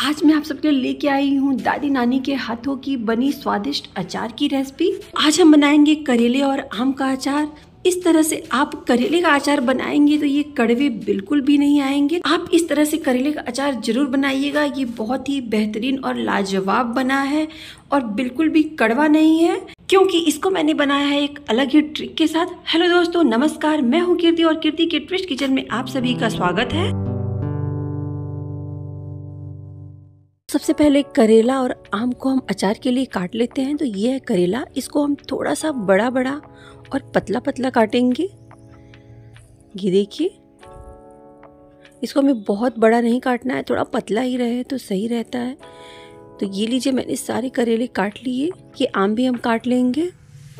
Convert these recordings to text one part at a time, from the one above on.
आज मैं आप सबके लिए लेके आई हूँ दादी नानी के हाथों की बनी स्वादिष्ट अचार की रेसिपी। आज हम बनाएंगे करेले और आम का अचार। इस तरह से आप करेले का अचार बनाएंगे तो ये कड़वे बिल्कुल भी नहीं आएंगे। आप इस तरह से करेले का अचार जरूर बनाइएगा। ये बहुत ही बेहतरीन और लाजवाब बना है और बिल्कुल भी कड़वा नहीं है, क्योंकि इसको मैंने बनाया है एक अलग ही ट्रिक के साथ। हेलो दोस्तों, नमस्कार। मैं हूँ कीर्ति और कीर्ति के ट्विस्ट किचन में आप सभी का स्वागत है। सबसे पहले करेला और आम को हम अचार के लिए काट लेते हैं। तो ये है करेला, इसको हम थोड़ा सा बड़ा बड़ा और पतला पतला काटेंगे। ये देखिए, इसको हमें बहुत बड़ा नहीं काटना है, थोड़ा पतला ही रहे तो सही रहता है। तो ये लीजिए, मैंने सारे करेले काट लिए। ये आम भी हम काट लेंगे।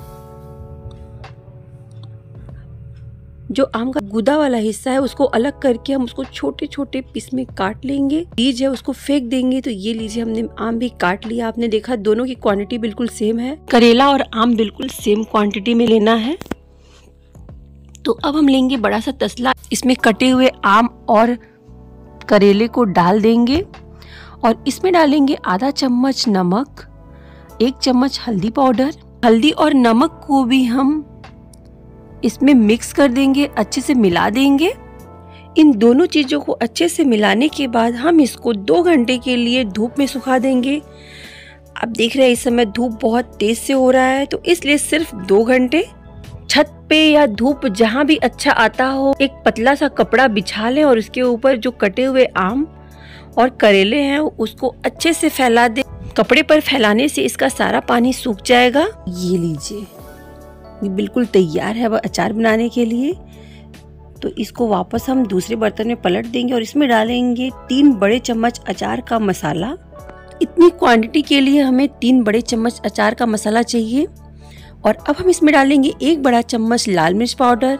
जो आम का गुदा वाला हिस्सा है उसको अलग करके हम उसको छोटे छोटे पीस में काट लेंगे। बीज है उसको फेंक देंगे। तो ये लीजिए, हमने आम भी काट लिया। आपने देखा दोनों की क्वांटिटी बिल्कुल सेम है। करेला और आम बिल्कुल सेम क्वांटिटी में लेना है। तो अब हम लेंगे बड़ा सा तसला, इसमें कटे हुए आम और करेले को डाल देंगे और इसमें डालेंगे आधा चम्मच नमक, 1 चम्मच हल्दी पाउडर। हल्दी और नमक को भी हम इसमें मिक्स कर देंगे, अच्छे से मिला देंगे। इन दोनों चीजों को अच्छे से मिलाने के बाद हम इसको 2 घंटे के लिए धूप में सुखा देंगे। आप देख रहे हैं इस समय धूप बहुत तेज से हो रहा है, तो इसलिए सिर्फ 2 घंटे छत पे या धूप जहां भी अच्छा आता हो एक पतला सा कपड़ा बिछा लें और उसके ऊपर जो कटे हुए आम और करेले हैं उसको अच्छे से फैला दें। कपड़े पर फैलाने से इसका सारा पानी सूख जाएगा। ये लीजिए, ये बिल्कुल तैयार है अब अचार बनाने के लिए। तो इसको वापस हम दूसरे बर्तन में पलट देंगे और इसमें डालेंगे 3 बड़े चम्मच अचार का मसाला। इतनी क्वांटिटी के लिए हमें 3 बड़े चम्मच अचार का मसाला चाहिए। और अब हम इसमें डालेंगे 1 बड़ा चम्मच लाल मिर्च पाउडर,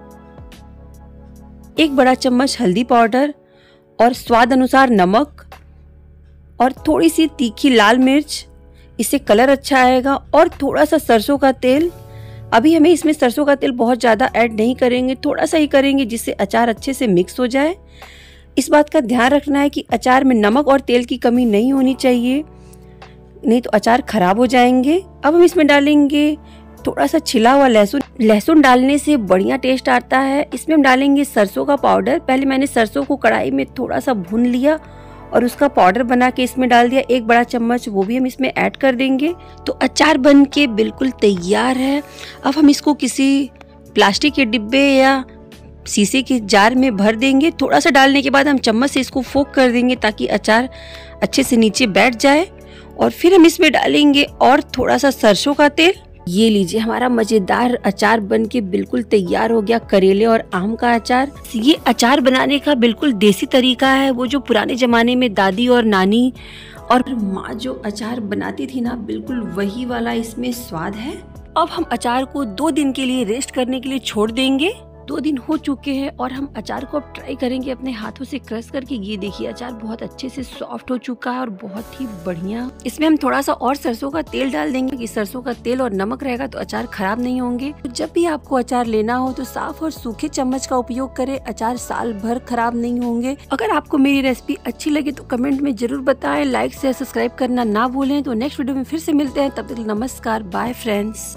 1 बड़ा चम्मच हल्दी पाउडर और स्वाद अनुसार नमक और थोड़ी सी तीखी लाल मिर्च, इससे कलर अच्छा आएगा। और थोड़ा सा सरसों का तेल। अभी हमें इसमें सरसों का तेल बहुत ज़्यादा ऐड नहीं करेंगे, थोड़ा सा ही करेंगे जिससे अचार अच्छे से मिक्स हो जाए। इस बात का ध्यान रखना है कि अचार में नमक और तेल की कमी नहीं होनी चाहिए, नहीं तो अचार खराब हो जाएंगे। अब हम इसमें डालेंगे थोड़ा सा छिला हुआ लहसुन। लहसुन डालने से बढ़िया टेस्ट आता है। इसमें हम डालेंगे सरसों का पाउडर। पहले मैंने सरसों को कढ़ाई में थोड़ा सा भून लिया और उसका पाउडर बना के इसमें डाल दिया, 1 बड़ा चम्मच, वो भी हम इसमें ऐड कर देंगे। तो अचार बन के बिल्कुल तैयार है। अब हम इसको किसी प्लास्टिक के डिब्बे या शीशे के जार में भर देंगे। थोड़ा सा डालने के बाद हम चम्मच से इसको फोक कर देंगे ताकि अचार अच्छे से नीचे बैठ जाए। और फिर हम इसमें डालेंगे और थोड़ा सा सरसों का तेल। ये लीजिए, हमारा मजेदार अचार बन के बिल्कुल तैयार हो गया, करेले और आम का अचार। ये अचार बनाने का बिल्कुल देसी तरीका है, वो जो पुराने जमाने में दादी और नानी और माँ जो अचार बनाती थी ना, बिल्कुल वही वाला इसमें स्वाद है। अब हम अचार को 2 दिन के लिए रेस्ट करने के लिए छोड़ देंगे। 2 दिन हो चुके हैं और हम अचार को अब ट्राई करेंगे अपने हाथों से क्रश करके। ये देखिए, अचार बहुत अच्छे से सॉफ्ट हो चुका है और बहुत ही बढ़िया। इसमें हम थोड़ा सा और सरसों का तेल डाल देंगे कि सरसों का तेल और नमक रहेगा तो अचार खराब नहीं होंगे। तो जब भी आपको अचार लेना हो तो साफ और सूखे चम्मच का उपयोग करें, अचार साल भर खराब नहीं होंगे। अगर आपको मेरी रेसिपी अच्छी लगे तो कमेंट में जरूर बताएं, लाइक शेयर सब्सक्राइब करना ना भूलें। तो नेक्स्ट वीडियो में फिर से मिलते हैं, तब तक नमस्कार, बाय फ्रेंड्स।